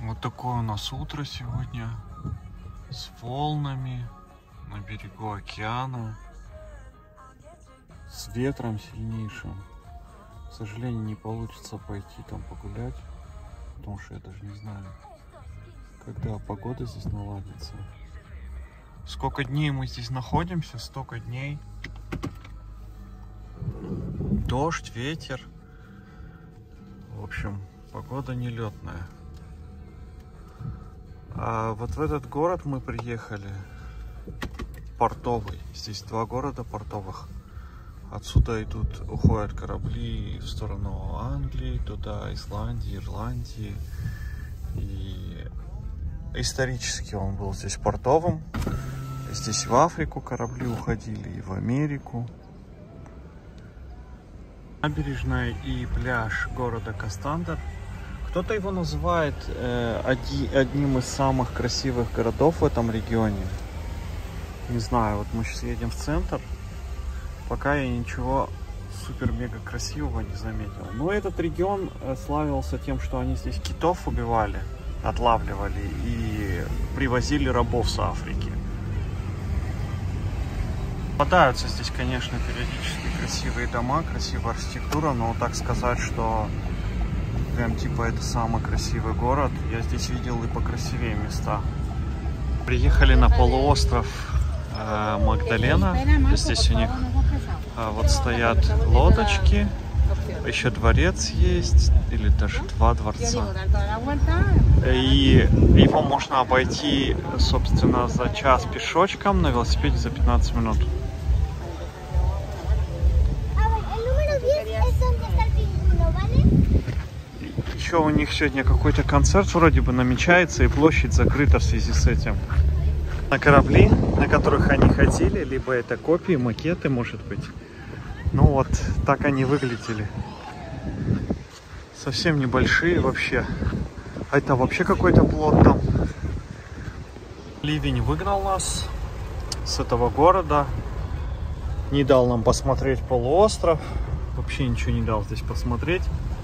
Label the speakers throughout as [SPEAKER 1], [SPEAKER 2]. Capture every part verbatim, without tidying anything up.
[SPEAKER 1] Вот такое у нас утро сегодня с волнами на берегу океана, с ветром сильнейшим. К сожалению, не получится пойти там погулять, потому что я даже не знаю, когда погода здесь наладится. Сколько дней мы здесь находимся, столько дней. Дождь, ветер. В общем, погода нелетная. А вот в этот город мы приехали, портовый. Здесь два города портовых. Отсюда идут, уходят корабли в сторону Англии, туда, Исландии, Ирландии. И исторически он был здесь портовым. Здесь в Африку корабли уходили, и в Америку. Набережная и пляж города Кастандер. Кто-то его называет э, оди, одним из самых красивых городов в этом регионе. Не знаю, вот мы сейчас едем в центр. Пока я ничего супер-мега красивого не заметил. Но этот регион славился тем, что они здесь китов убивали, отлавливали и привозили рабов с Африки. Попадаются здесь, конечно, периодически красивые дома, красивая архитектура, но так сказать, что прям типа это самый красивый город, я здесь видел и покрасивее места. Приехали на полуостров э, Магдалена. Здесь у них э, вот стоят лодочки, еще дворец есть, или даже два дворца. И его можно обойти, собственно, за час пешочком, на велосипеде за пятнадцать минут. Еще у них сегодня какой-то концерт вроде бы намечается, и площадь закрыта в связи с этим. На корабли, на которых они ходили, либо это копии, макеты, может быть. Ну вот, так они выглядели. Совсем небольшие вообще. А это вообще какой-то плот там. Ливень выгнал нас с этого города. Не дал нам посмотреть полуостров. Вообще ничего не дал здесь посмотреть.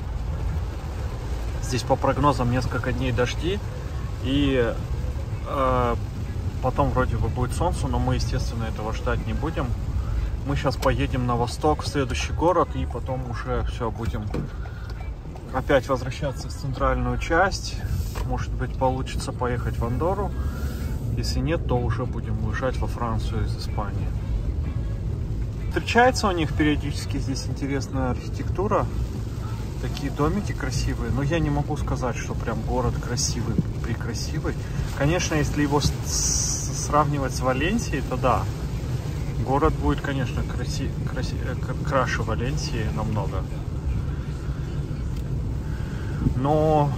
[SPEAKER 1] Здесь по прогнозам несколько дней дожди. И э, потом вроде бы будет солнце, но мы, естественно, этого ждать не будем. Мы сейчас поедем на восток, в следующий город, и потом уже все, будем опять возвращаться в центральную часть. Может быть, получится поехать в Андорру. Если нет, то уже будем уезжать во Францию из Испании. Встречается у них периодически здесь интересная архитектура. Такие домики красивые, но я не могу сказать, что прям город красивый, прекрасивый. Конечно, если его сравнивать с Валенсией, то да, город будет, конечно, краси, краси, краше Валенсии намного. Но,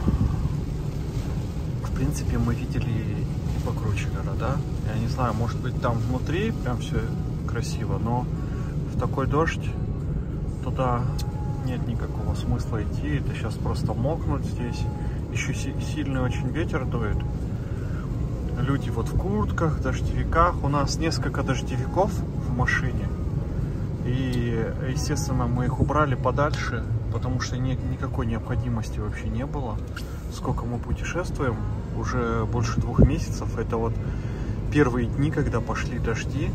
[SPEAKER 1] в принципе, мы видели и покруче города. Я не знаю, может быть, там внутри прям все красиво, но в такой дождь туда нет никакого смысла идти. Это сейчас просто мокнуть здесь. Еще сильный очень ветер дует. Люди вот в куртках, дождевиках. У нас несколько дождевиков в машине. И, естественно, мы их убрали подальше, потому что ни, никакой необходимости вообще не было. Сколько мы путешествуем? Уже больше двух месяцев. Это вот первые дни, когда пошли дожди.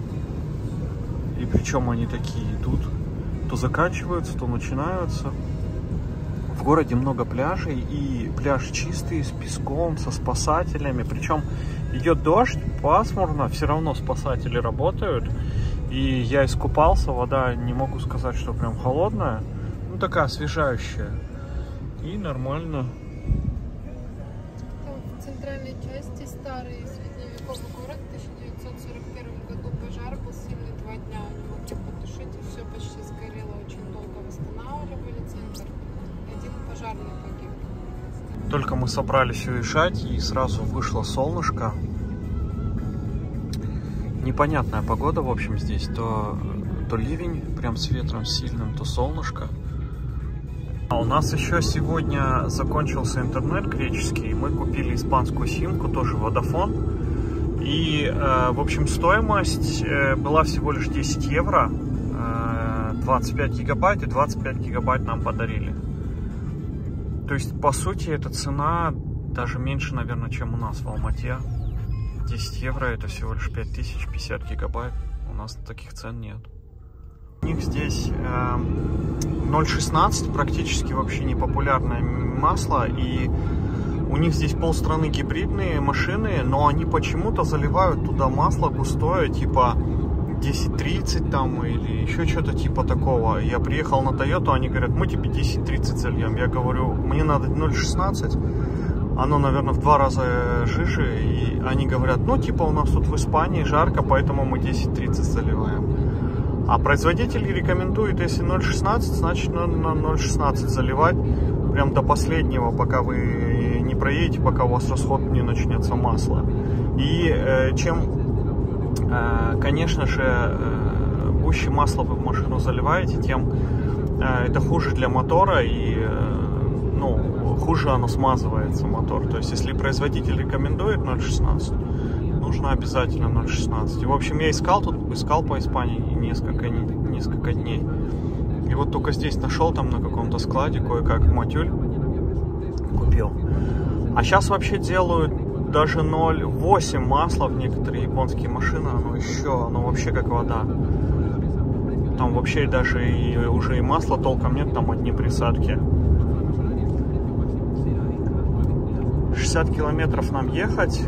[SPEAKER 1] И причем они такие идут. То заканчиваются, то начинаются. В городе много пляжей, и пляж чистый, с песком, со спасателями. Причем идет дождь, пасмурно, все равно спасатели работают. И я искупался, вода, не могу сказать, что прям холодная, ну такая освежающая. И нормально.
[SPEAKER 2] В центральной части старый средневековый город, в тысяча девятьсот сорок первом году пожар был сильный, два дня не могли потушить, и все почти сгорело, очень долго восстанавливали центр, один пожарный погиб.
[SPEAKER 1] Только мы собрались уезжать, и сразу вышло солнышко. Непонятная погода, в общем, здесь. То, то ливень, прям с ветром сильным, то солнышко. А у нас еще сегодня закончился интернет греческий. Мы купили испанскую симку, тоже Vodafone. И, э, в общем, стоимость э, была всего лишь десять евро. Э, двадцать пять гигабайт, и двадцать пять гигабайт нам подарили. То есть, по сути, эта цена даже меньше, наверное, чем у нас в Алмате. десять евро это всего лишь пять тысяч, пятьдесят гигабайт. У нас таких цен нет. У них здесь э, ноль шестнадцать практически вообще не популярное масло. И у них здесь полстраны гибридные машины, но они почему-то заливают туда масло густое, типа десять тридцать там или еще что-то типа такого. Я приехал на Toyota, они говорят, мы тебе десять тридцать зальем. Я говорю, мне надо ноль шестнадцать, оно, наверное, в два раза жиже. И они говорят, ну типа у нас тут в Испании жарко, поэтому мы десять тридцать заливаем. А производитель рекомендует, если ноль шестнадцать, значит надо на ноль шестнадцать заливать прям до последнего, пока вы не проедете, пока у вас расход не начнется масла. И э, чем конечно же, гуще масла вы в машину заливаете, тем это хуже для мотора и ну, хуже оно смазывается, мотор. То есть, если производитель рекомендует ноль шестнадцать, нужно обязательно ноль шестнадцать. И, в общем, я искал тут, искал по Испании несколько, несколько дней. И вот только здесь нашел, там на каком-то складе кое-как матюль купил. А сейчас вообще делают даже ноль восемь масла в некоторые японские машины, оно еще, оно вообще как вода. Там вообще даже и уже и масла толком нет, там одни присадки. шестьдесят километров нам ехать.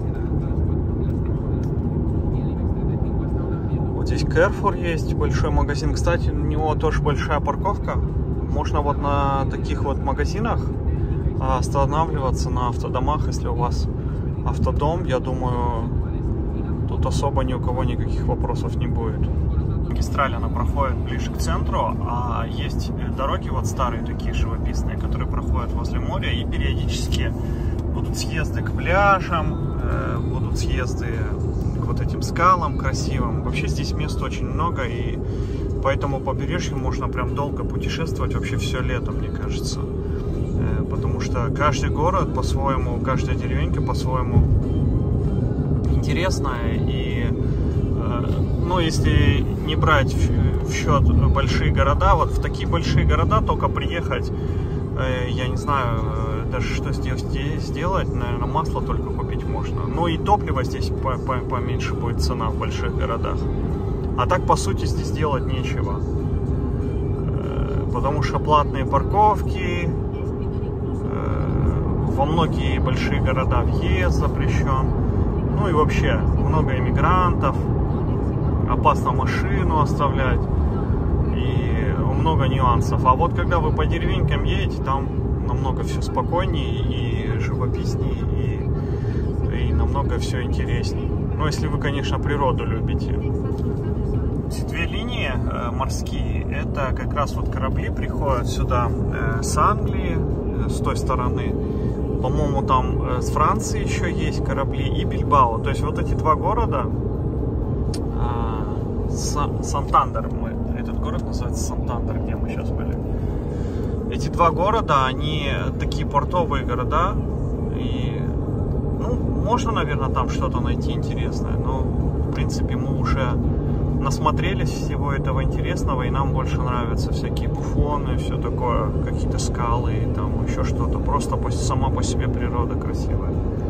[SPEAKER 1] Вот здесь Carrefour есть, большой магазин. Кстати, у него тоже большая парковка. Можно вот на таких вот магазинах останавливаться, на автодомах, если у вас автодом, я думаю, тут особо ни у кого никаких вопросов не будет. Магистраль, она проходит ближе к центру, а есть дороги вот старые, такие живописные, которые проходят возле моря, и периодически будут съезды к пляжам, будут съезды к вот этим скалам красивым. Вообще здесь мест очень много, и по этому побережью можно прям долго путешествовать, вообще все лето, мне кажется. Потому что каждый город по-своему, каждая деревенька по-своему интересная. И, ну, если не брать в счет большие города, вот в такие большие города только приехать, я не знаю даже, что здесь сделать, наверное, масло только купить можно. Ну и топливо здесь поменьше будет цена в больших городах. А так, по сути, здесь делать нечего. Потому что платные парковки, во многие большие города въезд запрещен. Ну и вообще много иммигрантов. Опасно машину оставлять. И много нюансов. А вот когда вы по деревенькам едете, там намного все спокойнее и живописнее. И, и намного все интереснее. Ну, если вы, конечно, природу любите. Эти две линии э, морские, это как раз вот корабли приходят сюда э, с Англии, э, с той стороны. По-моему, там э, с Франции еще есть корабли и Бильбао. То есть вот эти два города, э, Сан Сантандер, мы, этот город называется Сантандер, где мы сейчас были. Эти два города, они такие портовые города. И, ну, можно, наверное, там что-то найти интересное. Но, в принципе, мы уже насмотрелись всего этого интересного, и нам больше нравятся всякие буфоны, все такое, какие-то скалы, там еще что-то. Просто по, сама по себе природа красивая.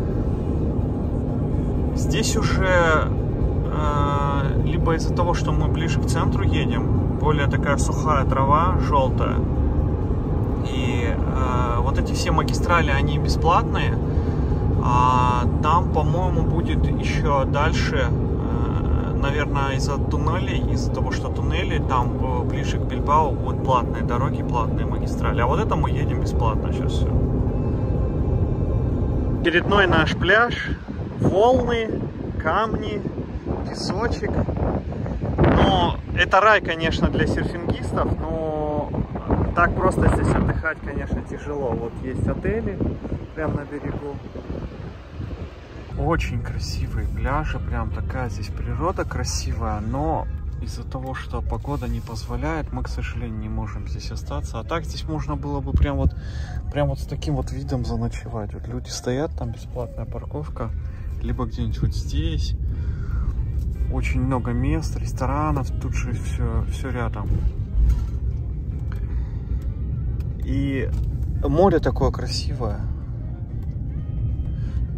[SPEAKER 1] Здесь уже э, либо из-за того, что мы ближе к центру едем, более такая сухая трава, желтая. И э, вот эти все магистрали, они бесплатные. А там, по-моему, будет еще дальше, наверное, из-за туннелей, из-за того, что туннели там ближе к Бильбао будут платные дороги, платные магистрали. А вот это мы едем бесплатно сейчас все. Очередной наш пляж, волны, камни, песочек. Но это рай, конечно, для серфингистов, но так просто здесь отдыхать, конечно, тяжело. Вот есть отели прямо на берегу. Очень красивые пляжи, прям такая здесь природа красивая, но из-за того, что погода не позволяет, мы, к сожалению, не можем здесь остаться. А так здесь можно было бы прям вот, прям вот с таким вот видом заночевать. Вот люди стоят, там бесплатная парковка, либо где-нибудь вот здесь. Очень много мест, ресторанов, тут же все, все рядом. И море такое красивое.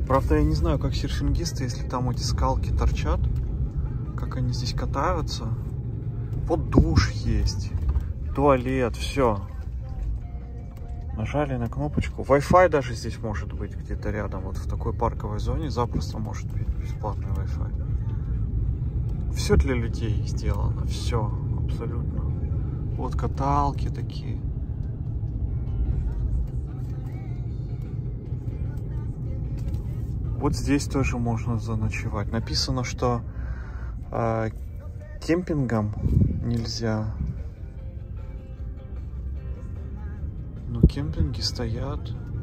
[SPEAKER 1] Правда, я не знаю, как серфингисты, если там эти скалки торчат, как они здесь катаются. Вот душ есть, туалет, все. Нажали на кнопочку. Wi-Fi даже здесь может быть где-то рядом. Вот в такой парковой зоне запросто может быть бесплатный Wi-Fi. Все для людей сделано. Все, абсолютно. Вот каталки такие. Вот здесь тоже можно заночевать. Написано, что э, кемпингом нельзя. Но кемпинги стоят.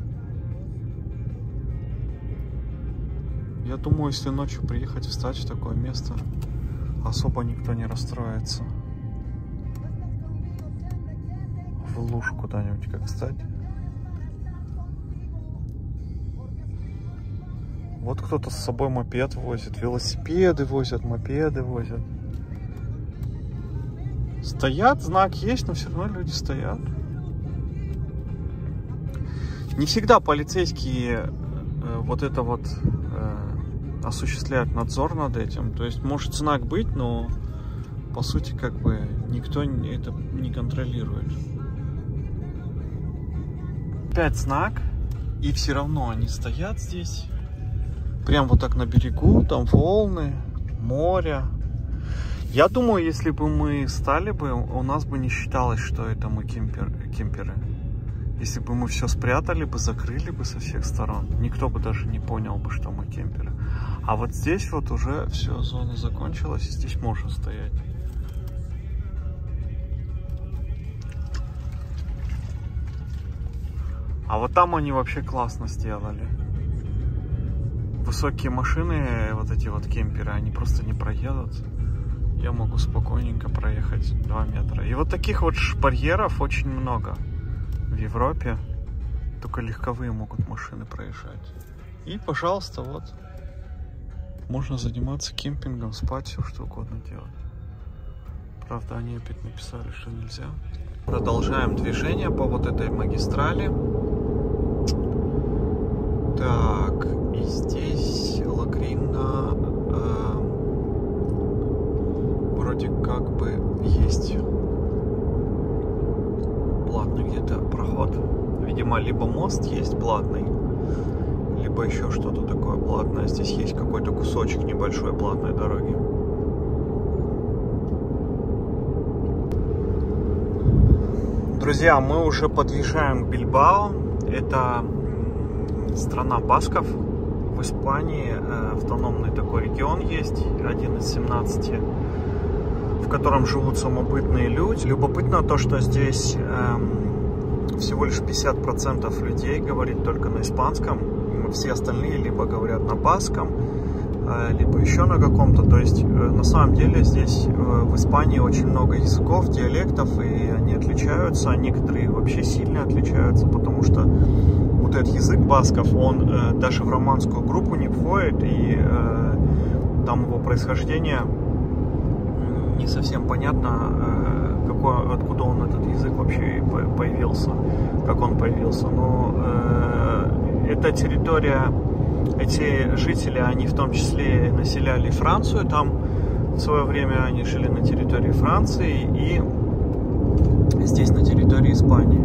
[SPEAKER 1] Я думаю, если ночью приехать, встать в такое место, особо никто не расстроится. В луж куда-нибудь как встать. Вот кто-то с собой мопед возит, велосипеды возят, мопеды возят. Стоят, знак есть, но все равно люди стоят. Не всегда полицейские э, вот это вот э, осуществляют надзор над этим. То есть может знак быть, но по сути как бы никто это не контролирует. Опять знак, и все равно они стоят здесь. Прям вот так на берегу, там волны, море. Я думаю, если бы мы стали бы, у нас бы не считалось, что это мы кемпер, кемперы. Если бы мы все спрятали бы, закрыли бы со всех сторон, никто бы даже не понял бы, что мы кемперы. А вот здесь вот уже все, зона закончилась, и здесь можно стоять. А вот там они вообще классно сделали. Высокие машины, вот эти вот кемперы, они просто не проедут. Я могу спокойненько проехать два метра. И вот таких вот барьеров очень много в Европе. Только легковые могут машины проезжать. И, пожалуйста, вот. Можно заниматься кемпингом, спать, все что угодно делать. Правда, они опять написали, что нельзя. Продолжаем движение по вот этой магистрали. Так, и здесь Лагрина э, вроде как бы есть платный где-то проход. Видимо, либо мост есть платный, либо еще что-то такое платное. Здесь есть какой-то кусочек небольшой платной дороги. Друзья, мы уже подъезжаем к Бильбао. Это страна басков. В Испании автономный такой регион есть, один из семнадцати, в котором живут самобытные люди. Любопытно то, что здесь эм, всего лишь пятьдесят процентов людей говорит только на испанском. Все остальные либо говорят на баском, э, либо еще на каком-то. То есть э, на самом деле здесь э, в Испании очень много языков, диалектов, и они отличаются. А некоторые вообще сильно отличаются, потому что вот этот язык басков, он э, даже в романскую группу не входит, и э, там его происхождение не совсем понятно, э, какой, откуда он, этот язык, вообще появился, как он появился. Но э, эта территория, эти жители, они в том числе населяли Францию, там в свое время они жили на территории Франции и здесь на территории Испании.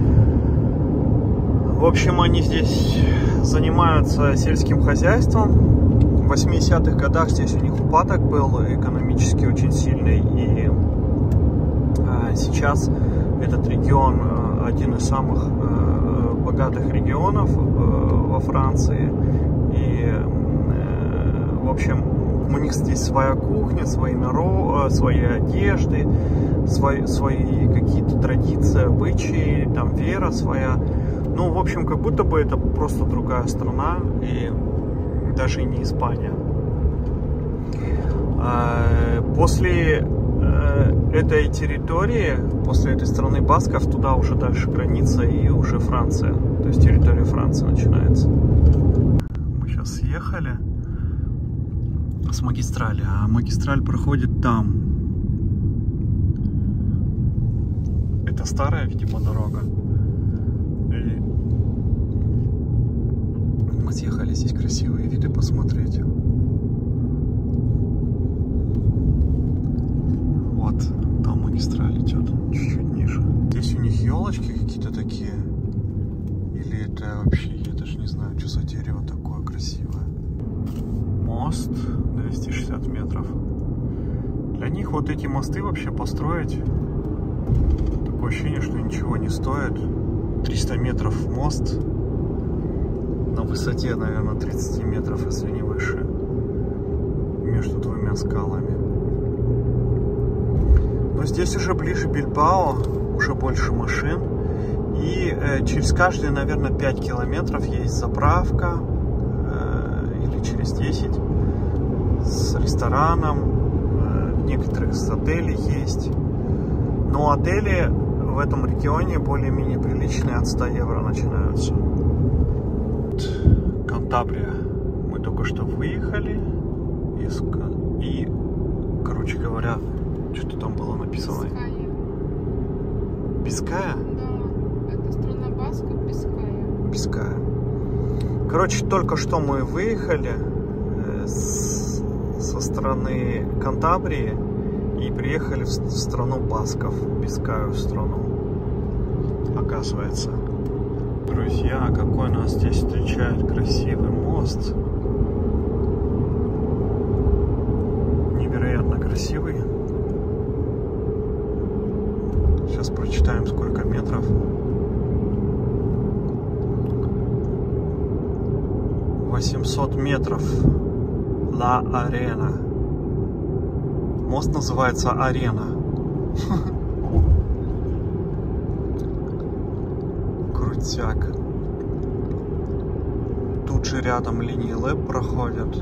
[SPEAKER 1] В общем, они здесь занимаются сельским хозяйством. В восьмидесятых годах здесь у них упадок был экономически очень сильный. И а, сейчас этот регион один из самых а, богатых регионов а, во Франции. И, а, в общем, у них здесь своя кухня, свои народы, свои одежды, свои, свои какие-то традиции, обычаи, там вера своя. Ну, в общем, как будто бы это просто другая страна, и даже не Испания. После этой территории, после этой страны басков, туда уже дальше граница и уже Франция. То есть территория Франции начинается. Мы сейчас съехали с магистрали, а магистраль проходит там. Это старая, видимо, дорога. мы съехали здесь красивые виды посмотреть. Вот, там магистраль идет, чуть-чуть ниже. Здесь у них елочки какие-то такие. Или это вообще, я даже не знаю, что за дерево такое красивое. Мост двести шестьдесят метров. Для них вот эти мосты вообще построить, такое ощущение, что ничего не стоит. триста метров мост на высоте, наверное, тридцать метров, если не выше, между двумя скалами. Но здесь уже ближе Бильбао, уже больше машин. И э, через каждые, наверное, пять километров есть заправка, э, или через десять, с рестораном. Э, в некоторых из отелей есть. Но отели в этом регионе более-менее приличные, от ста евро начинаются. Кантабрия. Мы только что выехали из... И, короче говоря, что-то там было написано. Биская?
[SPEAKER 2] Да, это страна Басков, Биская.
[SPEAKER 1] Биская. Короче, только что мы выехали э, с, со стороны Кантабрии и приехали в, в страну Басков, в Бискаю страну, оказывается. Друзья, какой нас здесь встречает красивый мост. Невероятно красивый. Сейчас прочитаем, сколько метров. восемьсот метров. Ла Арена. Мост называется Арена. Крутяк. Тут же рядом линии ЛЭП проходят.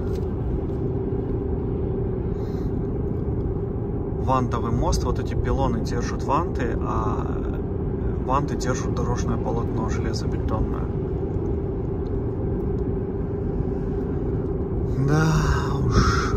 [SPEAKER 1] Вантовый мост. Вот эти пилоны держат ванты, а ванты держат дорожное полотно железобетонное. Да уж.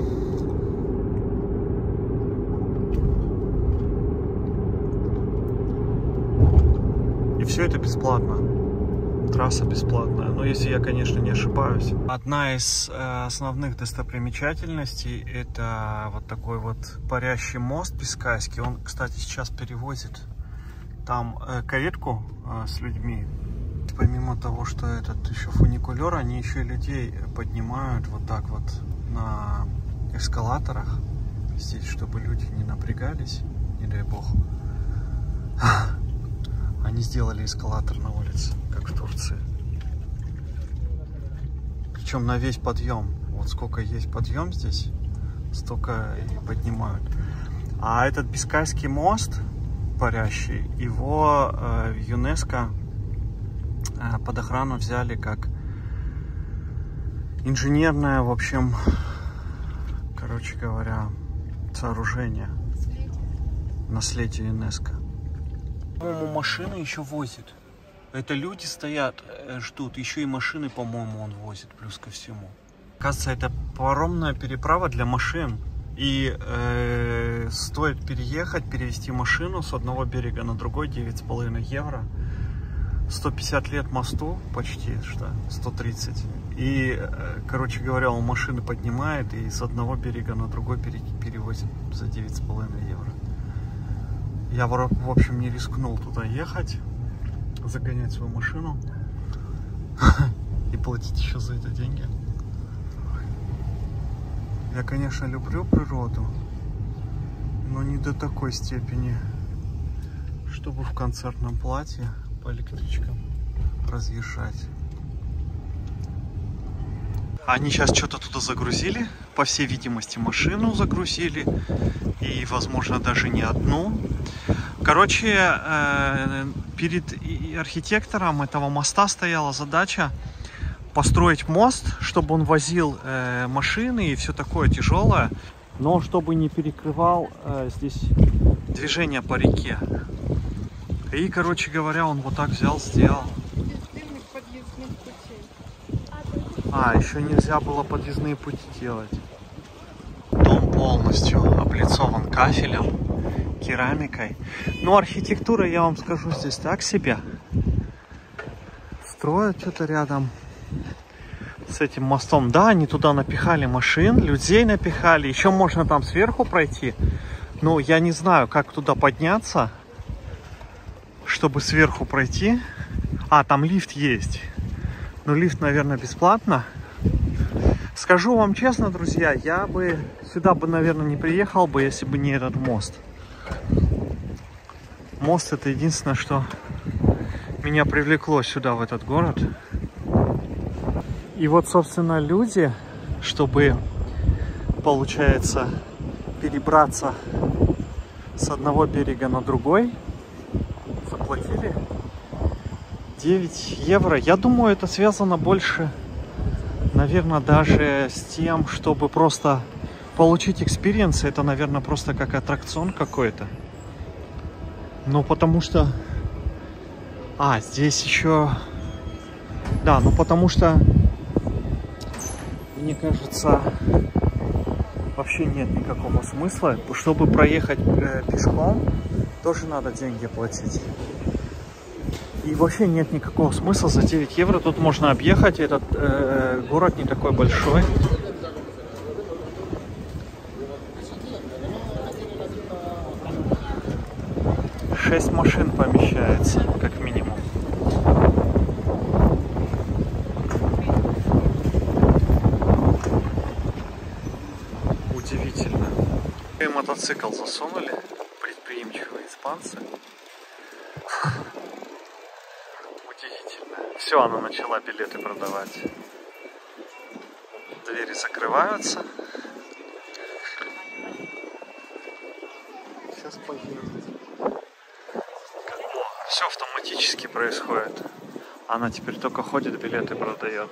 [SPEAKER 1] И все это бесплатно. Трасса бесплатная. Но если я, конечно, не ошибаюсь. Одна из э, основных достопримечательностей — это вот такой вот парящий мост Бискайский. Он, кстати, сейчас перевозит там э, каретку э, с людьми. Помимо того, что этот еще фуникулер, они еще и людей поднимают вот так вот на эскалаторах здесь, чтобы люди не напрягались, не дай бог. Они сделали эскалатор на улице, как в Турции. Причем на весь подъем. Вот сколько есть подъем здесь, столько и поднимают. А этот Бискайский мост парящий, его э, в ЮНЕСКО э, под охрану взяли как инженерное, в общем, короче говоря, сооружение. Наследие ЮНЕСКо. По-моему, машины еще возит. Это люди стоят, ждут. Еще и машины, по-моему, он возит, плюс ко всему. Кажется, это паромная переправа для машин. И э, стоит переехать, перевести машину с одного берега на другой, девять с половиной евро. сто пятьдесят лет мосту, почти, что, сто тридцать. И, э, короче говоря, он машины поднимает и с одного берега на другой перевозит за девять с половиной евро. Я, в общем, не рискнул туда ехать, загонять свою машину и платить еще за это деньги. Я, конечно, люблю природу, но не до такой степени, чтобы в концертном платье по электричкам разъезжать. Они сейчас что-то туда загрузили, по всей видимости, машину загрузили, и, возможно, даже не одну. Короче, перед архитектором этого моста стояла задача построить мост, чтобы он возил машины и все такое тяжелое, но чтобы не перекрывал здесь движение по реке. И, короче говоря, он вот так взял, сделал. А, еще нельзя было подъездные пути делать. Дом полностью облицован кафелем, керамикой. Но архитектура, я вам скажу, здесь так себе. Строят что-то рядом. с этим мостом. Да, они туда напихали машин, людей напихали. Еще можно там сверху пройти. Но я не знаю, как туда подняться, чтобы сверху пройти. А, там лифт есть. Но лифт, наверное, бесплатно. Скажу вам честно, друзья, я бы сюда бы, наверное, не приехал бы, если бы не этот мост. Мост — это единственное, что меня привлекло сюда, в этот город. И вот, собственно, люди, чтобы, получается, перебраться с одного берега на другой, заплатили девять евро. Я думаю, это связано больше, наверное, даже с тем, чтобы просто получить экспириенс. Это, наверное, просто как аттракцион какой-то. Ну, потому что... А, здесь еще... Да, ну потому что, мне кажется, вообще нет никакого смысла. Чтобы проехать э, пешком, тоже надо деньги платить. И вообще нет никакого смысла за девять евро. Тут можно объехать. Этот э, город не такой большой. Шесть машин помещается, как минимум. Удивительно. И мотоцикл засунули. Предприимчивые испанцы. Удивительно. Все, она начала билеты продавать. Двери закрываются. Сейчас поедем. Все автоматически происходит. Она теперь только ходит, билеты продает.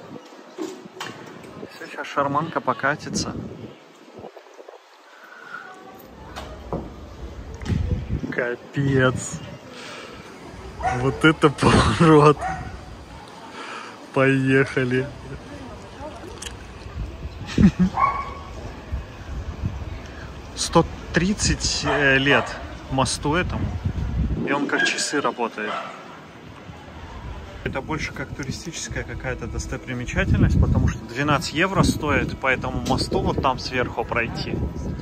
[SPEAKER 1] Все, сейчас шарманка покатится. Капец. Вот это поворот. Поехали. сто тридцать лет мосту этому. И он как часы работает. Это больше как туристическая какая-то достопримечательность, потому что двенадцать евро стоит по этому мосту вот там сверху пройти.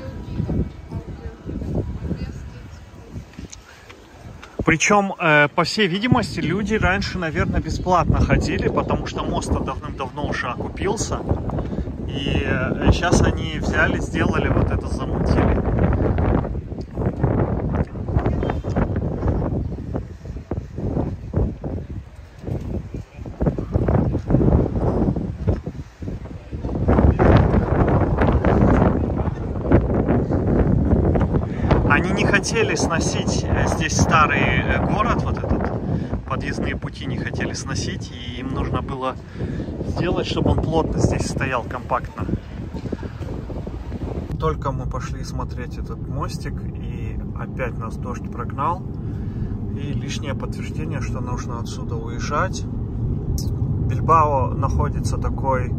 [SPEAKER 1] Причем, э, по всей видимости, люди раньше, наверное, бесплатно ходили, потому что мост давным-давно уже окупился. И э, сейчас они взяли, сделали вот это, замутили. Они не хотели сносить здесь старый город, вот этот, подъездные пути не хотели сносить, и им нужно было сделать, чтобы он плотно здесь стоял, компактно. Только мы пошли смотреть этот мостик, и опять нас дождь прогнал, и лишнее подтверждение, что нужно отсюда уезжать. Бильбао находится такой,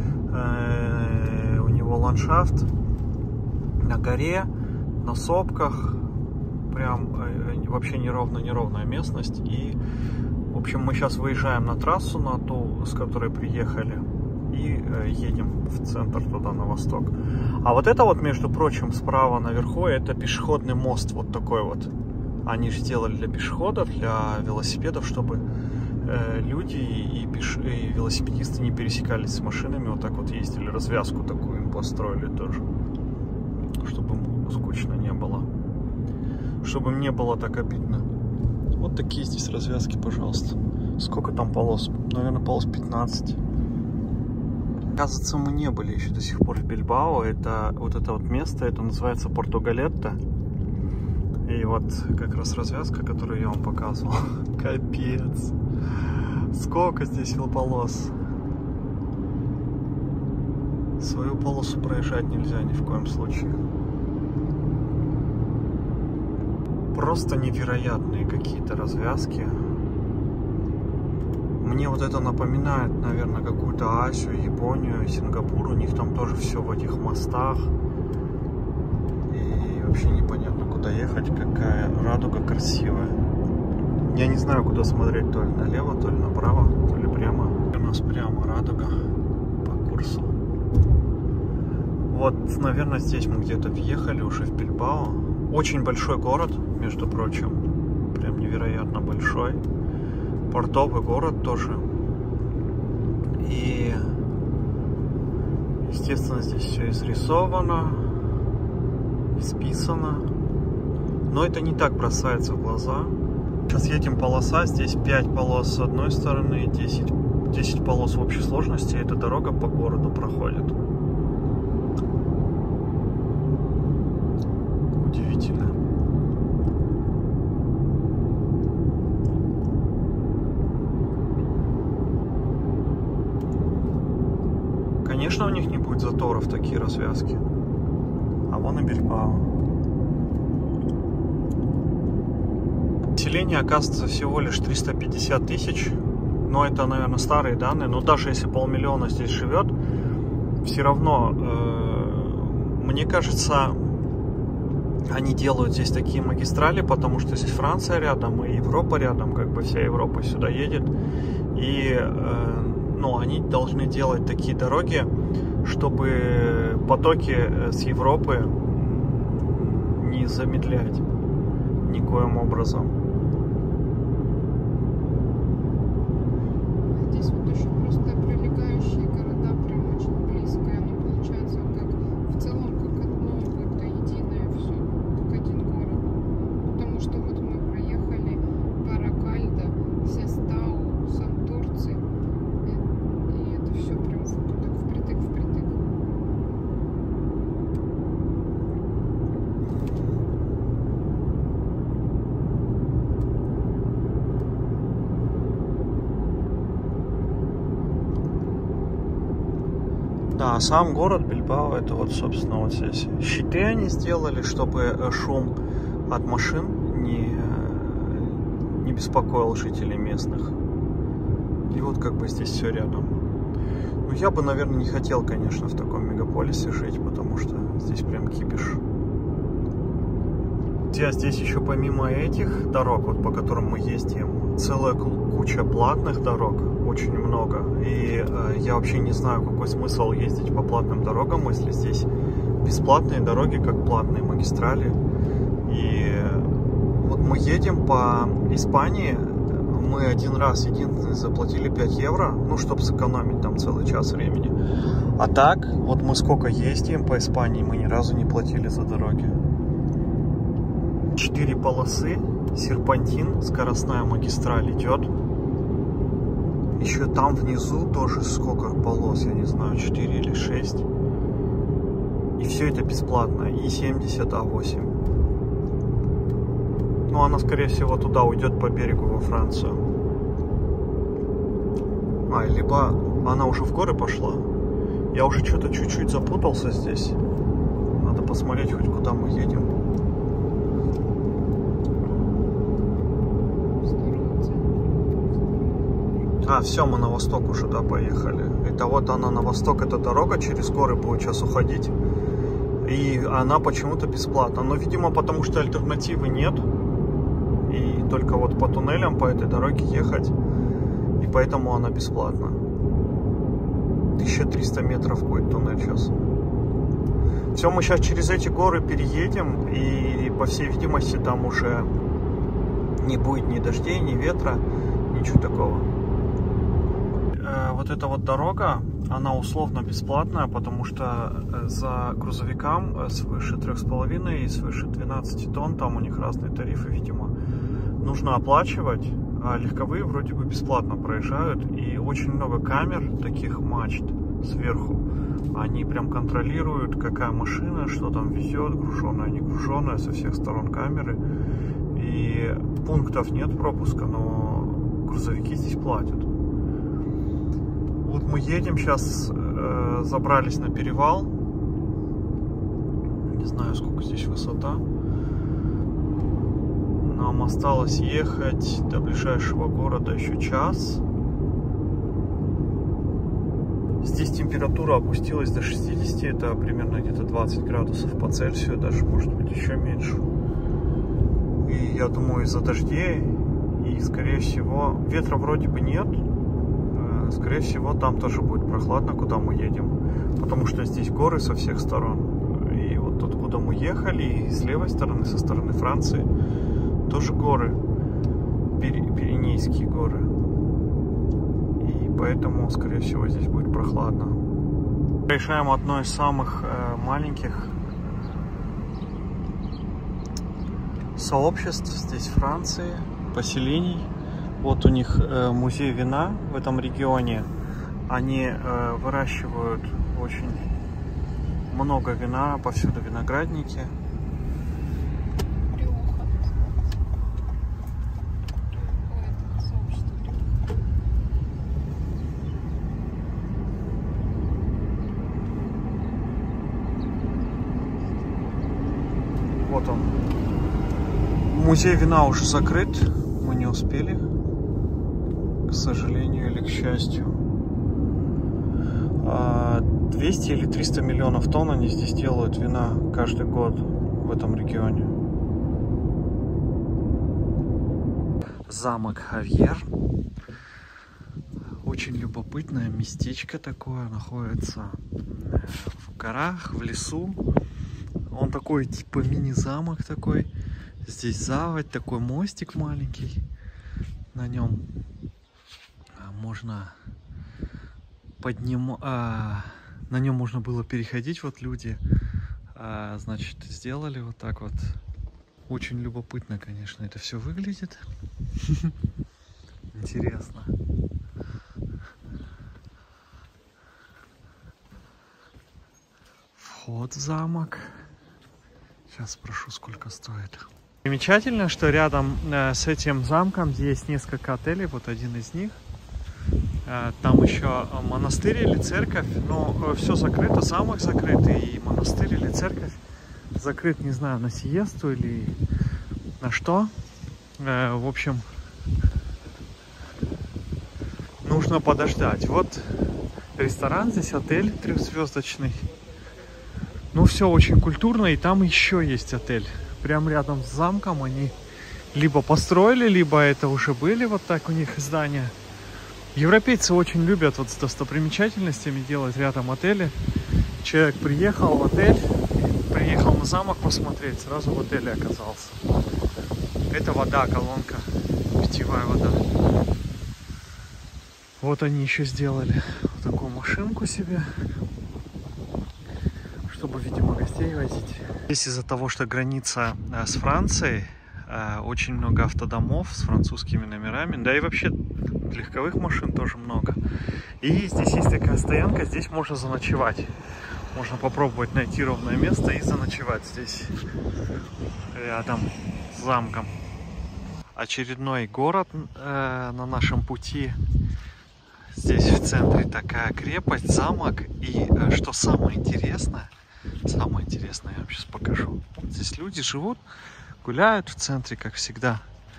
[SPEAKER 1] э, у него ландшафт на горе, на сопках, прям э, вообще неровно-неровная местность. И, в общем, мы сейчас выезжаем на трассу, на ту, с которой приехали, и э, едем в центр, туда, на восток. А вот это вот, между прочим, справа наверху, это пешеходный мост, вот такой вот. Они же сделали для пешеходов, для велосипедов, чтобы э, люди и, пеш... и велосипедисты не пересекались с машинами, вот так вот ездили, развязку такую им построили тоже, чтобы скучно не было, чтобы мне было так обидно. Вот такие здесь развязки, пожалуйста. Сколько там полос? Наверное, полос пятнадцать. Кажется, мы не были еще до сих пор в Бильбао. Это вот это вот место, это называется Португалетта. И вот как раз развязка, которую я вам показывал. Капец. Сколько здесь полос. Свою полосу проезжать нельзя ни в коем случае. Просто невероятные какие-то развязки. Мне вот это напоминает, наверное, какую-то Азию, Японию, Сингапур. У них там тоже все в этих мостах. И вообще непонятно, куда ехать, какая радуга красивая. Я не знаю, куда смотреть, то ли налево, то ли направо, то ли прямо. У нас прямо радуга. Вот, наверное, здесь мы где-то въехали уже в Бильбао. Очень большой город, между прочим. Прям невероятно большой. Портовый город тоже. И, естественно, здесь все изрисовано, исписано. Но это не так бросается в глаза. Сейчас едем полоса. Здесь пять полос с одной стороны, десять, десять полос в общей сложности. Эта дорога по городу проходит. Удивительно. Конечно, у них не будет заторов, такие развязки. А вон и Бильбао. Население, оказывается, всего лишь триста пятьдесят тысяч. Но это, наверное, старые данные. Но даже если полмиллиона здесь живет, все равно, э, мне кажется, они делают здесь такие магистрали, потому что здесь Франция рядом и Европа рядом, как бы вся Европа сюда едет. И э, ну, они должны делать такие дороги, чтобы потоки с Европы не замедлять никоим образом.
[SPEAKER 2] Здесь вот еще просто прилегающие города прям очень близко. И оно получается как в целом как одно какое-то единое все, как один город. Потому что вот мы проехали Баракальдо, Сестау, Сантурци. И, и это все прям так впритык-впритык.
[SPEAKER 1] Да, сам город Бильбао, это вот, собственно, вот здесь щиты они сделали, чтобы шум от машин не, не беспокоил жителей местных. И вот как бы здесь все рядом. Ну, я бы, наверное, не хотел, конечно, в таком мегаполисе жить, потому что здесь прям кипиш. Хотя здесь еще помимо этих дорог, вот по которым мы ездим, целая куча платных дорог, очень много. И э, я вообще не знаю, какой смысл ездить по платным дорогам, если здесь бесплатные дороги, как платные магистрали. И вот мы едем по Испании, мы один раз единственный заплатили пять евро, ну, чтобы сэкономить там целый час времени. А так, вот мы сколько ездим по Испании, мы ни разу не платили за дороги. Четыре полосы, серпантин, скоростная магистраль идет. Еще там внизу тоже сколько полос, я не знаю, четыре или шесть. И все это бесплатно. И семьдесят А восемь. Ну, она, скорее всего, туда уйдет по берегу во Францию. А, либо она уже в горы пошла. Я уже что-то чуть-чуть запутался здесь. Надо посмотреть, хоть куда мы едем. А, все, мы на восток уже, да, поехали. Это вот она на восток, эта дорога через горы будет сейчас уходить. И она почему-то бесплатна. Но, видимо, потому что альтернативы нет. И только вот по туннелям по этой дороге ехать. И поэтому она бесплатна. тысяча триста метров будет туннель сейчас. Все, мы сейчас через эти горы переедем. И, по всей видимости, там уже не будет ни дождей, ни ветра, ничего такого. Вот эта вот дорога, она условно бесплатная, потому что за грузовикам свыше трех с половиной и свыше двенадцати тонн, там у них разные тарифы, видимо, нужно оплачивать, а легковые вроде бы бесплатно проезжают. И очень много камер, таких мачт сверху. Они прям контролируют, какая машина, что там везет, груженная, не груженная, со всех сторон камеры. И пунктов нет пропуска, но грузовики здесь платят. Вот мы едем сейчас, э, забрались на перевал. Не знаю, сколько здесь высота. Нам осталось ехать до ближайшего города еще час. Здесь температура опустилась до шестидесяти, это примерно где-то двадцать градусов по Цельсию, даже может быть еще меньше. И я думаю, из-за дождей и, скорее всего, ветра вроде бы нет. скорее всего, там тоже будет прохладно, куда мы едем. Потому что здесь горы со всех сторон. И вот откуда мы ехали, и с левой стороны, со стороны Франции, тоже горы. Пиренейские горы. И поэтому, скорее всего, здесь будет прохладно. Решаем одно из самых э, маленьких сообществ здесь, в Франции, поселений. Вот у них э, музей вина в этом регионе. Они э, выращивают очень много вина, повсюду виноградники. Вот он. Музей вина уже закрыт. Мы не успели, к сожалению или к счастью. двести или триста миллионов тонн они здесь делают вина каждый год в этом регионе. Замок Хавьер. Очень любопытное местечко такое, находится в горах, в лесу. Он такой, типа мини-замок такой. Здесь заводь, такой мостик маленький. На нем можно поднимать... А, на нем можно было переходить. Вот люди, а, значит, сделали вот так вот. Очень любопытно, конечно, это все выглядит. Интересно. Вход в замок. Сейчас спрошу, сколько стоит. Примечательно, что рядом э, с этим замком есть несколько отелей. Вот один из них. Э, там еще монастырь или церковь. Но э, все закрыто, замок закрыт. И монастырь или церковь закрыт, не знаю, на сиесту или на что. Э, в общем, нужно подождать. Вот ресторан здесь, отель трехзвездочный. Ну, все очень культурно, и там еще есть отель. Прямо рядом с замком они либо построили, либо это уже были вот так у них здания. Европейцы очень любят вот с достопримечательностями делать рядом отели. Человек приехал в отель, приехал на замок посмотреть, сразу в отеле оказался. Это вода, колонка, питьевая вода. Вот они еще сделали вот такую машинку себе, чтобы, видимо, гостей возить. Здесь из-за того, что граница э, с Францией, э, очень много автодомов с французскими номерами, да и вообще легковых машин тоже много. И здесь есть такая стоянка, здесь можно заночевать. Можно попробовать найти ровное место и заночевать здесь, рядом с замком. Очередной город э, на нашем пути. Здесь в центре такая крепость, замок. И э, что самое интересное, Самое интересное я вам сейчас покажу. Здесь люди живут, гуляют в центре, как всегда.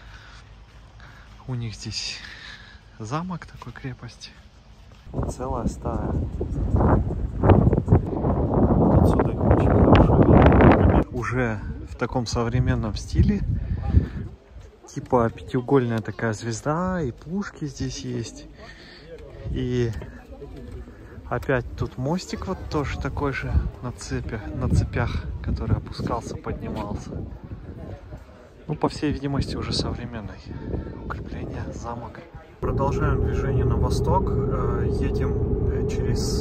[SPEAKER 1] У них здесь замок такой, крепость. Целая стая. Отсюда их очень хорошо видно. Уже в таком современном стиле. Типа пятиугольная такая звезда, и пушки здесь есть. И опять тут мостик вот тоже такой же на цепях, на цепях, который опускался, поднимался. Ну, по всей видимости, уже современный. Укрепление, замок. Продолжаем движение на восток. Едем через,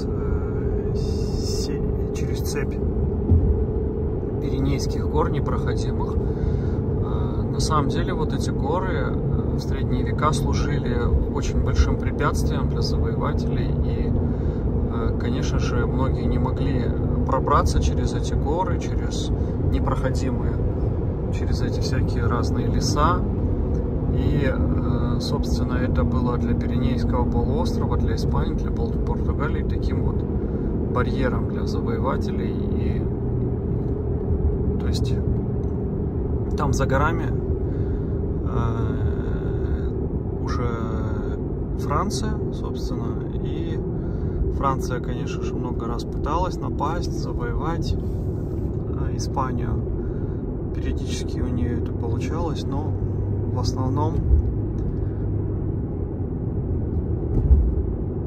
[SPEAKER 1] через цепь Пиренейских гор непроходимых. На самом деле, вот эти горы в средние века служили очень большим препятствием для завоевателей. И, конечно же, многие не могли пробраться через эти горы, через непроходимые, через эти всякие разные леса. И, собственно, это было для Пиренейского полуострова, для Испании, для Португалии таким вот барьером для завоевателей. И, то есть, там за горами э, уже Франция, собственно, и Франция, конечно же, много раз пыталась напасть, завоевать э, Испанию. Периодически у нее это получалось, но в основном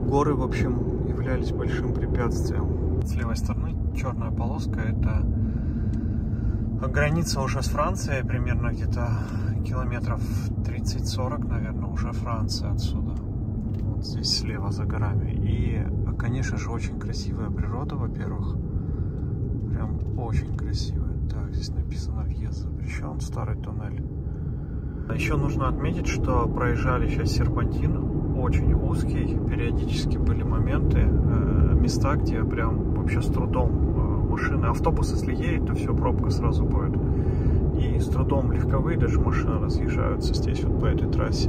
[SPEAKER 1] горы, в общем, являлись большим препятствием. С левой стороны черная полоска — это граница уже с Францией, примерно где-то километров тридцать-сорок, наверное, уже Франция отсюда. Вот здесь слева за горами. И, конечно же, очень красивая природа, во-первых. Прям очень красивая. Так, здесь написано «Въезд запрещен», старый туннель. Еще нужно отметить, что проезжали сейчас серпантин, очень узкий. Периодически были моменты, э, места, где прям вообще с трудом э, машины, автобус, если едет, то все, пробка сразу будет. И с трудом легковые даже машины разъезжаются здесь вот по этой трассе.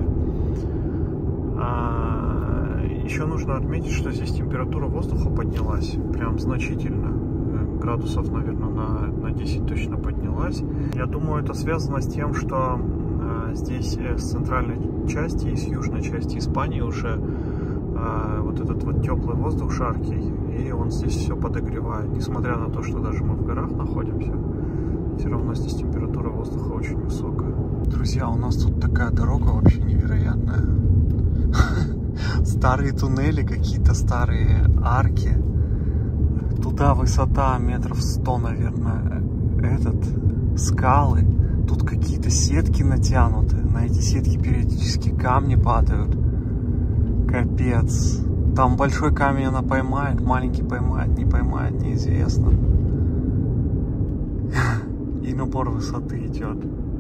[SPEAKER 1] А, еще нужно отметить, что здесь температура воздуха поднялась прям значительно. Градусов, наверное, на, на десять точно поднялась. Я думаю, это связано с тем, что э, здесь э, с центральной части и с южной части Испании уже э, вот этот вот теплый воздух жаркий, и он здесь все подогревает. Несмотря на то, что даже мы в горах находимся, все равно здесь температура воздуха очень высокая. Друзья, у нас тут такая дорога вообще невероятная. Старые туннели, какие-то старые арки. Туда высота метров сто, наверное. Этот, скалы. Тут какие-то сетки натянуты. На эти сетки периодически камни падают. Капец. Там большой камень она поймает, маленький поймает, не поймает, неизвестно. И набор высоты идет.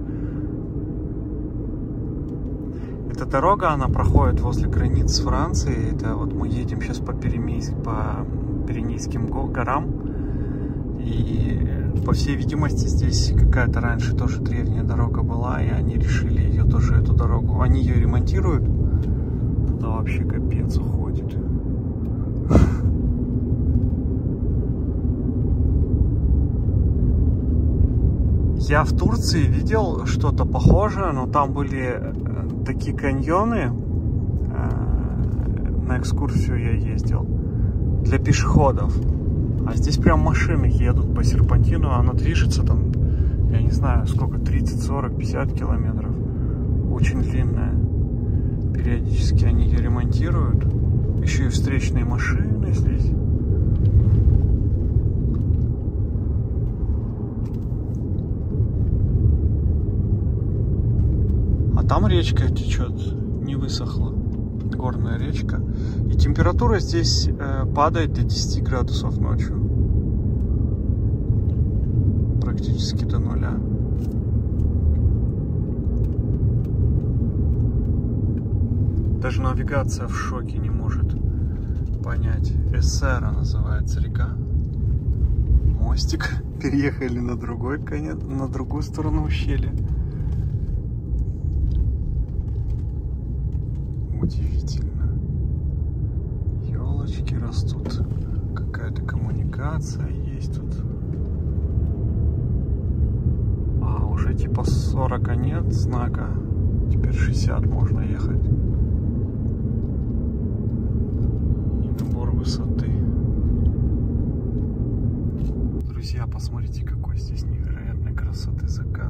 [SPEAKER 1] Эта дорога, она проходит возле границ с Францией. Это вот мы едем сейчас по Пиренейс, по Пиренейским горам. И, по всей видимости, здесь какая-то раньше тоже древняя дорога была, и они решили ее тоже, эту дорогу. Они ее ремонтируют. Туда вообще капец уходит. Я в Турции видел что-то похожее, но там были такие каньоны. На экскурсию я ездил для пешеходов. А здесь прям машины едут по серпантину, она движется там, я не знаю, сколько, тридцать, сорок, пятьдесят километров. Очень длинная. Периодически они ее ремонтируют. Еще и встречные машины здесь. А там речка течет, не высохла. Горная речка. И температура здесь э, падает до десяти градусов ночью. Практически до нуля. Даже навигация в шоке не может понять. Эссера называется река. Мостик. Переехали на другой конец, на другую сторону ущелья. Удивительно. Елочки растут. Какая-то коммуникация есть тут. А, уже типа сорок нет знака. Теперь шестьдесят можно ехать. И набор высоты. Друзья, посмотрите, какой здесь невероятной красоты закат.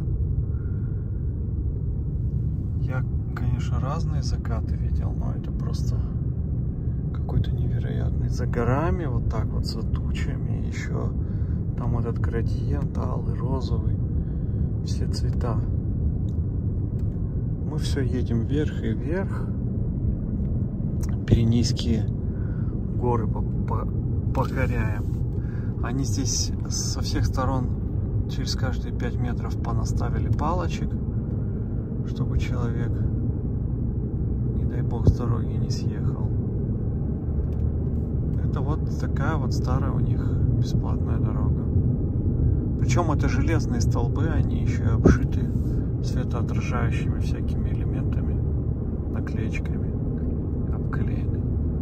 [SPEAKER 1] Я, конечно, разные закаты видел, но это просто какой-то невероятный. За горами, вот так вот, за тучами, еще там этот градиент алый, розовый, все цвета. Мы все едем вверх и вверх. Пиренейские горы покоряем. Они здесь со всех сторон через каждые пять метров понаставили палочек, чтобы человек, не дай бог, с дороги не съехал. Это вот такая вот старая у них бесплатная дорога. Причем это железные столбы, они еще и обшиты светоотражающими всякими элементами, наклеечками, обклеены.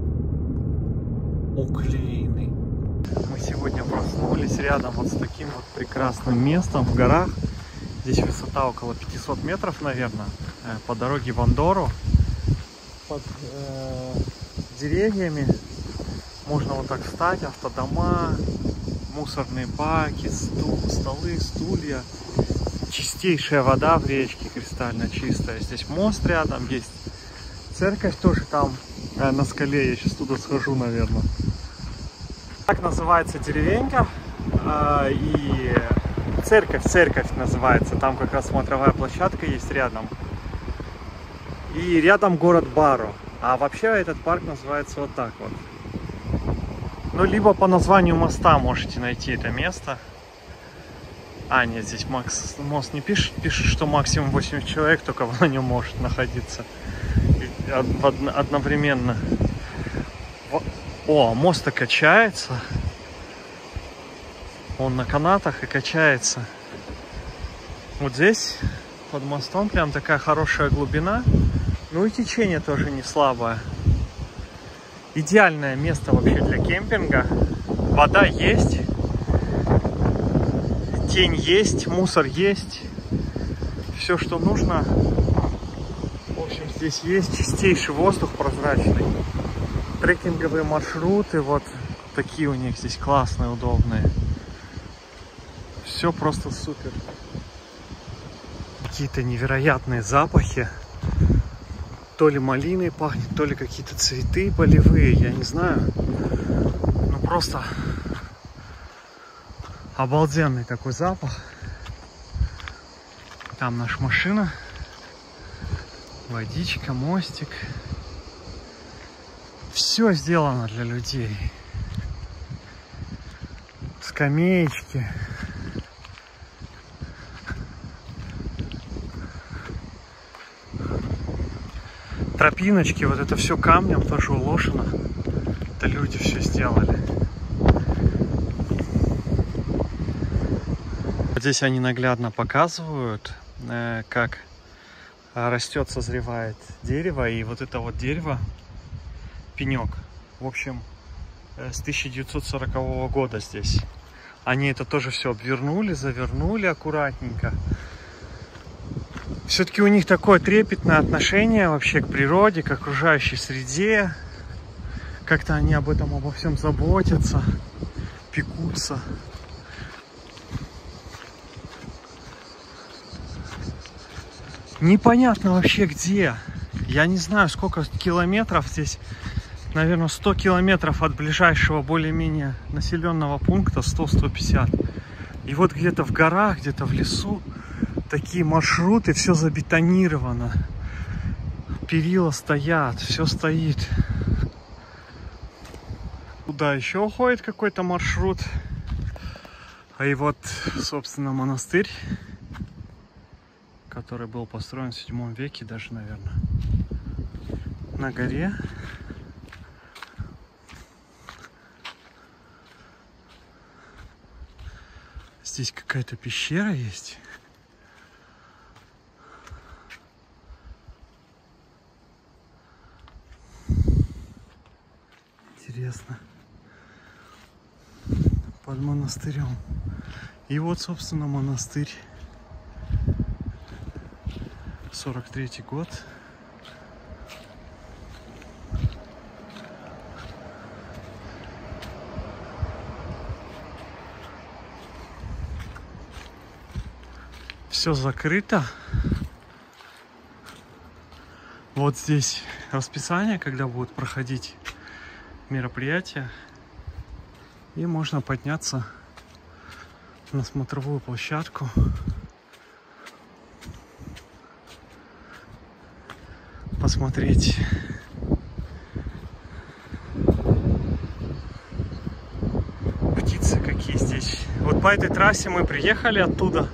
[SPEAKER 1] Уклеены. Мы сегодня проснулись рядом вот с таким вот прекрасным местом в горах. Здесь высота около пятисот метров, наверное, по дороге в Андорру. Под э, деревьями можно вот так встать, автодома, мусорные баки, стул, столы, стулья. Чистейшая вода в речке, кристально чистая. Здесь мост рядом, есть церковь тоже там э, на скале. Я сейчас туда схожу, наверное. Так называется деревенька. Э, и церковь, церковь называется. Там как раз смотровая площадка есть рядом. И рядом город Баро. А вообще этот парк называется вот так вот. Ну, либо по названию моста можете найти это место. А, нет, здесь Макс, мост не пишет. Пишет, что максимум восемь человек только на нем может находиться. Одновременно. О, мост-то качается. Он на канатах и качается. Вот здесь под мостом прям такая хорошая глубина. Ну и течение тоже не слабое. Идеальное место вообще для кемпинга. Вода есть. Тень есть. Мусор есть. Все, что нужно. В общем, здесь есть чистейший воздух прозрачный. Трекинговые маршруты. Вот такие у них здесь классные, удобные. Все просто супер. Какие-то невероятные запахи. То ли малиной пахнет, то ли какие-то цветы полевые, я не знаю. Ну просто обалденный такой запах. Там наша машина. Водичка, мостик. Все сделано для людей. Скамеечки. Тропиночки, вот это все камнем тоже уложено. Это люди все сделали. Здесь они наглядно показывают, как растет, созревает дерево. И вот это вот дерево, пенек, в общем, с тысяча девятьсот сорокового года здесь. Они это тоже все обвернули, завернули аккуратненько. Все-таки у них такое трепетное отношение вообще к природе, к окружающей среде. Как-то они об этом, обо всем заботятся, пекутся. Непонятно вообще где. Я не знаю, сколько километров здесь. Наверное, сто километров от ближайшего более-менее населенного пункта. сто — сто пятьдесят. И вот где-то в горах, где-то в лесу такие маршруты, все забетонировано. Перила стоят, все стоит. Туда еще уходит какой-то маршрут. А и вот, собственно, монастырь, который был построен в седьмом веке, даже, наверное, на горе. Здесь какая-то пещера есть. Интересно. Под монастырем. И вот, собственно, монастырь. сорок третий год. Все закрыто. Вот здесь расписание, когда будут проходить мероприятия. И можно подняться на смотровую площадку. Посмотреть. Птицы какие здесь. Вот по этой трассе мы приехали оттуда.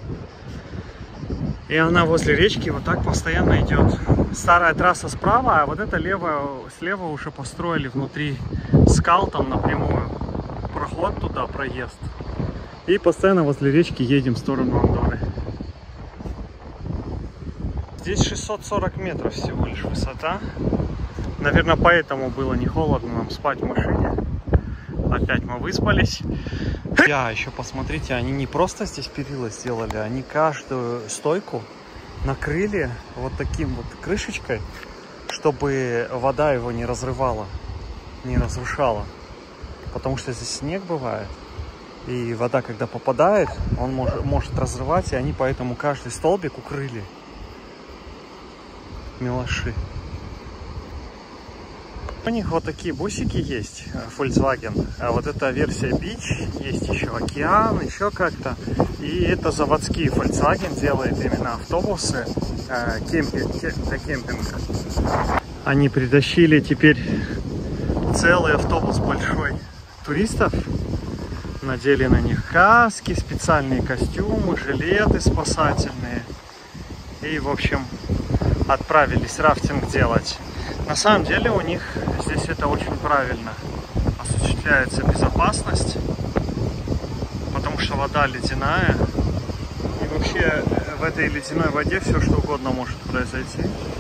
[SPEAKER 1] И она возле речки вот так постоянно идет. Старая трасса справа, а вот это левая, слева уже построили внутри скал, там напрямую проход туда, проезд. И постоянно возле речки едем в сторону Андоры. Здесь шестьсот сорок метров всего лишь высота. Наверное, поэтому было не холодно нам спать в машине. Опять мы выспались. Я еще посмотрите, они не просто здесь перила сделали, они каждую стойку накрыли вот таким вот крышечкой, чтобы вода его не разрывала, не разрушала. Потому что здесь снег бывает, и вода, когда попадает, он может, может разрывать, и они поэтому каждый столбик укрыли. Милаши. У них вот такие бусики есть, Volkswagen. А вот эта версия Beach, есть еще Океан, еще как-то. И это заводские Volkswagen делает именно автобусы э, кемпинг, для кемпинга. Они притащили теперь целый автобус большой туристов. Надели на них каски, специальные костюмы, жилеты спасательные. И, в общем, отправились рафтинг делать. На самом деле у них здесь это очень правильно осуществляется безопасность, потому что вода ледяная. И вообще в этой ледяной воде все что угодно может произойти.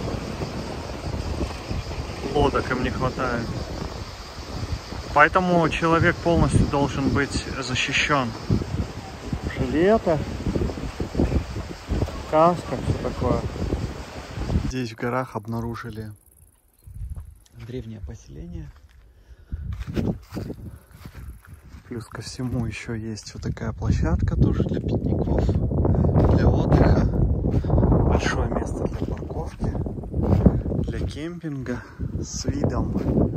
[SPEAKER 1] Лодок им не хватает. Поэтому человек полностью должен быть защищен. Жилета, каска, все такое. Здесь в горах обнаружили древнее поселение. Плюс ко всему еще есть вот такая площадка тоже для пикников, для отдыха. Большое место для парковки, для кемпинга с видом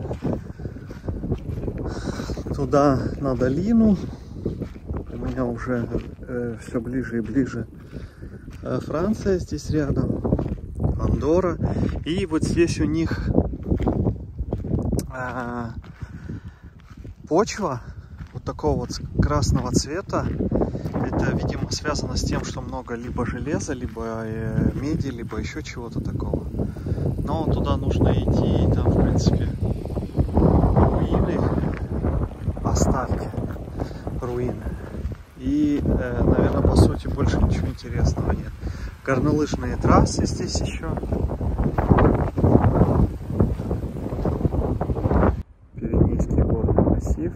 [SPEAKER 1] туда на долину. У меня уже э, все ближе и ближе э, Франция здесь рядом, Андорра. И вот здесь у них э, почва вот такого вот красного цвета. Это, видимо, связано с тем, что много либо железа, либо э, меди, либо еще чего-то такого. Но туда нужно идти, и там, в принципе, руины, остатки руины. И, э, наверное, по сути, больше ничего интересного нет. Горнолыжные трассы здесь еще. Пиренейский горный массив.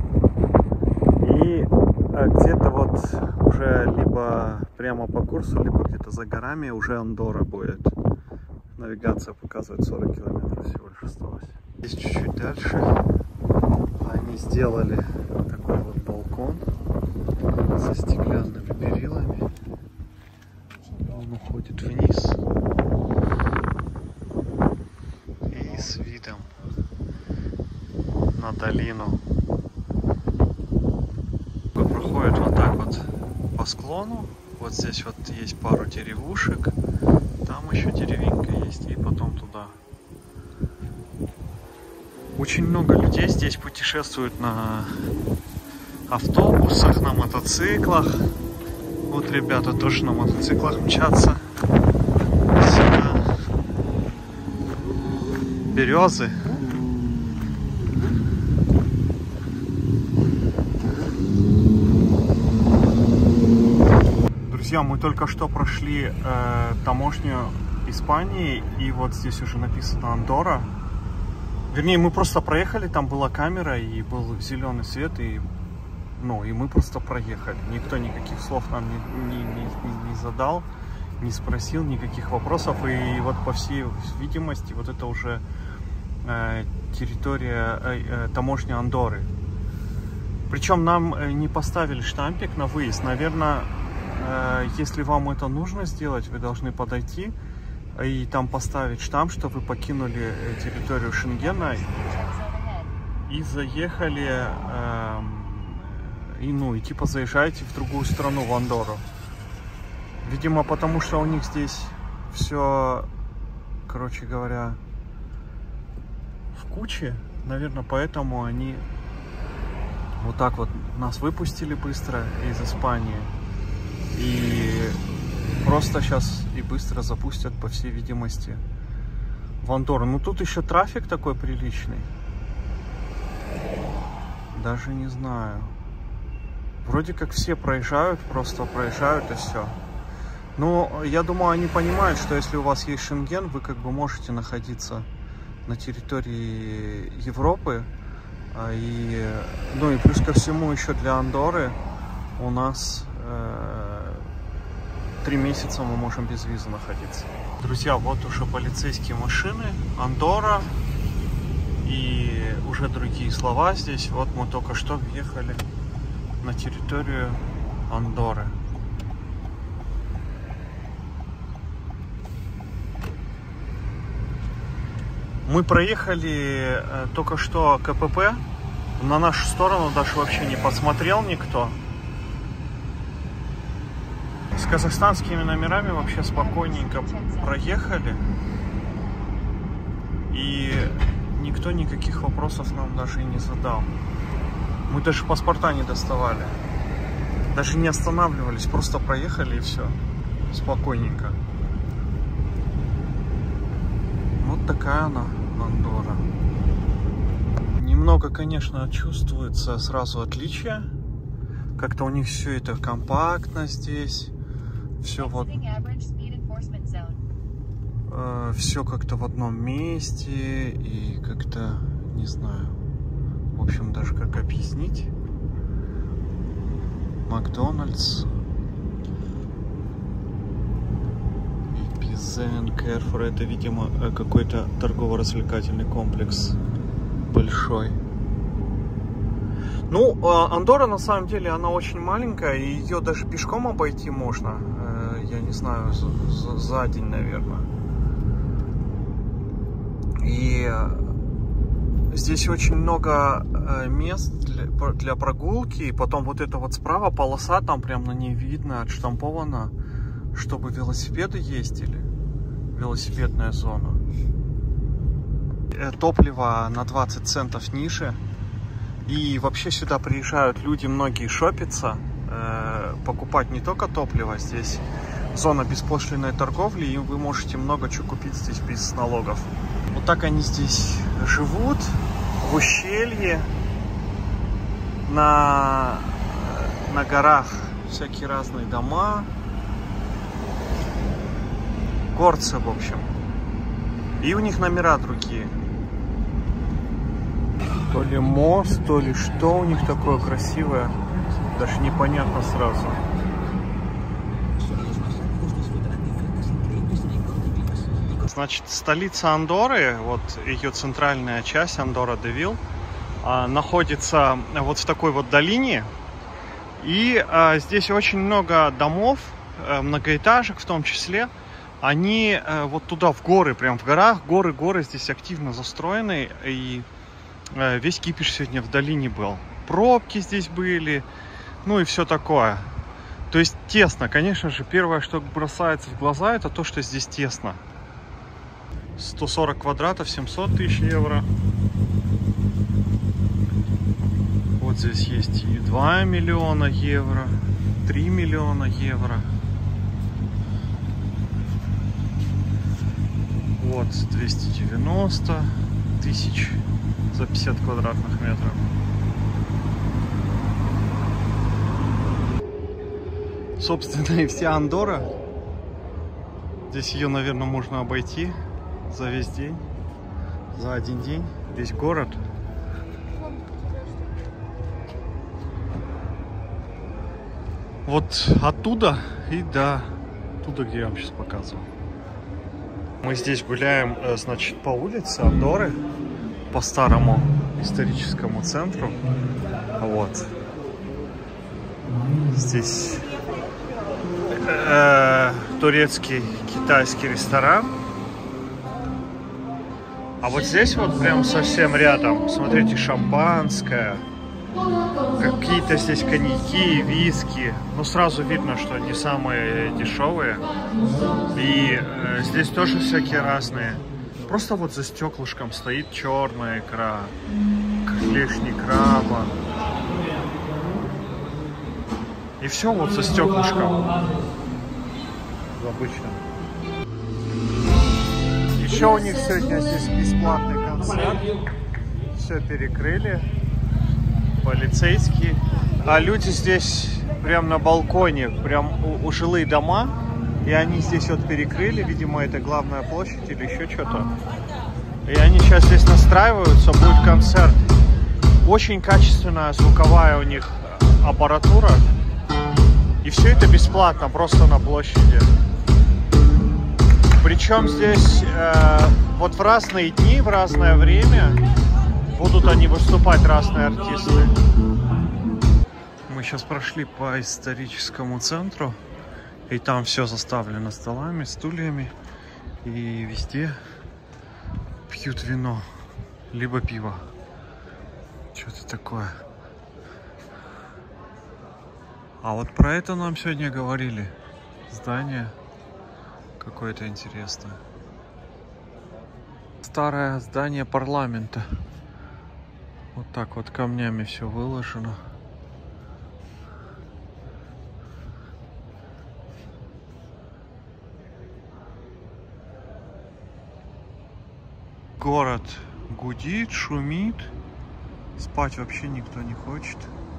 [SPEAKER 1] И э, где-то вот уже либо прямо по курсу, либо где-то за горами уже Андорра будет. Навигация показывает сорок километров всего лишь осталось. Здесь чуть-чуть дальше они сделали такой вот балкон со стеклянными перилами. Он уходит вниз и с видом на долину. Проходит вот так вот по склону. Вот здесь вот есть пару деревушек. Там еще деревенька есть, и потом туда. Очень много людей здесь путешествуют на автобусах, на мотоциклах. Вот ребята тоже на мотоциклах мчатся. Сюда. Березы. Друзья, мы только что прошли э, таможню Испании, и вот здесь уже написано Андорра. Вернее, мы просто проехали, там была камера, и был зеленый свет, и, ну, и мы просто проехали. Никто никаких слов нам не, не, не, не задал, не спросил никаких вопросов. И вот по всей видимости, вот это уже э, территория э, э, таможни Андорры. Причем нам э, не поставили штампик на выезд. Наверное, э, если вам это нужно сделать, вы должны подойти и там поставить штамп, что вы покинули территорию Шенгена и заехали, э, и, ну, и типа заезжаете в другую страну, в Андорру. Видимо, потому что у них здесь все, короче говоря, в куче. Наверное, поэтому они вот так вот нас выпустили быстро из Испании. И просто сейчас и быстро запустят, по всей видимости, в Андорру. Ну тут еще трафик такой приличный. Даже не знаю. Вроде как все проезжают, просто проезжают и все. Но я думаю, они понимают, что если у вас есть Шенген, вы как бы можете находиться на территории Европы. И, ну и плюс ко всему еще для Андорры у нас э, три месяца мы можем без визы находиться. Друзья, вот уже полицейские машины, Андорра и уже другие слова здесь. Вот мы только что въехали на территорию Андорры. Мы проехали э, только что КПП. На нашу сторону даже вообще не посмотрел никто. С казахстанскими номерами вообще спокойненько проехали. И никто никаких вопросов нам даже и не задал. Мы даже паспорта не доставали. Даже не останавливались, просто проехали и все. Спокойненько. Вот такая она, Андорра. Немного, конечно, чувствуется сразу отличие. Как-то у них все это компактно здесь. Все вот... Э, все как-то в одном месте. И как-то, не знаю. В общем, даже как объяснить. Макдональдс. Эпизен, Carrefour. Это, видимо, какой-то торгово-развлекательный комплекс. Большой. Ну, Андорра, на самом деле, она очень маленькая. И ее даже пешком обойти можно. Я не знаю, за, за день, наверное. И здесь очень много мест для, для прогулки. И потом вот эта вот справа полоса, там прям на ней видно, отштампована, чтобы велосипеды ездили. Велосипедная зона. Топливо на двадцать центов ниже. И вообще сюда приезжают люди, многие шопиться, э, покупать не только топливо. Здесь зона беспошлинной торговли, и вы можете много чего купить здесь без налогов. Вот так они здесь живут, в ущелье, на, на горах всякие разные дома. Горцы, в общем. И у них номера другие. То ли мост, то ли что у них такое красивое. Даже непонятно сразу. Значит, столица Андорры, вот ее центральная часть, Андорра-де-Виль, находится вот в такой вот долине. И а, здесь очень много домов, многоэтажек в том числе. Они а, вот туда в горы, прям в горах. Горы, горы здесь активно застроены. И а, весь кипиш сегодня в долине был. Пробки здесь были, ну и все такое. То есть тесно. Конечно же, первое, что бросается в глаза, это то, что здесь тесно. сто сорок квадратов, семьсот тысяч евро. Вот здесь есть и два миллиона евро, три миллиона евро. Вот двести девяносто тысяч за пятьдесят квадратных метров. Собственно, и вся Андорра. Здесь ее, наверное, можно обойти за весь день, за один день, весь город. Вот оттуда и до туда, где я вам сейчас показывал. Мы здесь гуляем, значит, по улице Андорры, по старому историческому центру. Вот. Здесь э, турецкий, китайский ресторан. А вот здесь вот прям совсем рядом, смотрите, шампанское, какие-то здесь коньяки, виски. Ну, сразу видно, что не самые дешевые. И э, здесь тоже всякие разные. Просто вот за стеклышком стоит черная икра, клешни краба. И все вот за стеклышком. Обычно. Еще у них сегодня здесь бесплатный концерт. Все перекрыли. Полицейские. А люди здесь прям на балконе, прям у, у жилые дома. И они здесь вот перекрыли. Видимо, это главная площадь или еще что-то. И они сейчас здесь настраиваются. Будет концерт. Очень качественная звуковая у них аппаратура. И все это бесплатно, просто на площади. Причем здесь э, вот в разные дни, в разное время будут они выступать, разные артисты. Мы сейчас прошли по историческому центру, и там все заставлено столами, стульями, и везде пьют вино, либо пиво. Что-то такое. А вот про это нам сегодня говорили. Здание какое-то интересное. Старое здание парламента. Вот так вот камнями все выложено. Город гудит, шумит. Спать вообще никто не хочет.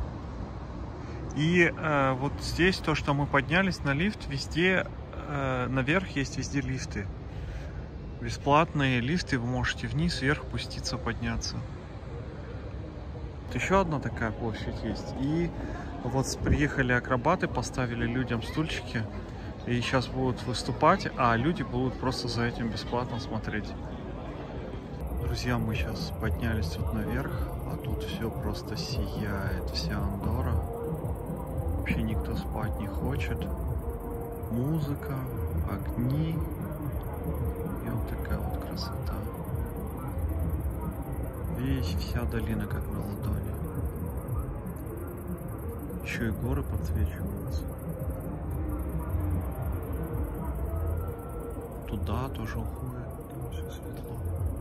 [SPEAKER 1] И э, вот здесь то, что мы поднялись на лифт, везде э, наверх есть везде лифты. Бесплатные лифты, вы можете вниз, вверх спуститься, подняться. Вот еще одна такая площадь есть. И вот приехали акробаты, поставили людям стульчики. И сейчас будут выступать, а люди будут просто за этим бесплатно смотреть. Друзья, мы сейчас поднялись тут наверх, а тут все просто сияет, вся Андорра. Вообще никто спать не хочет. Музыка, огни. И вот такая вот красота. Весь, вся долина как на ладони. Еще и горы подсвечиваются. Туда тоже уходит, там все светло.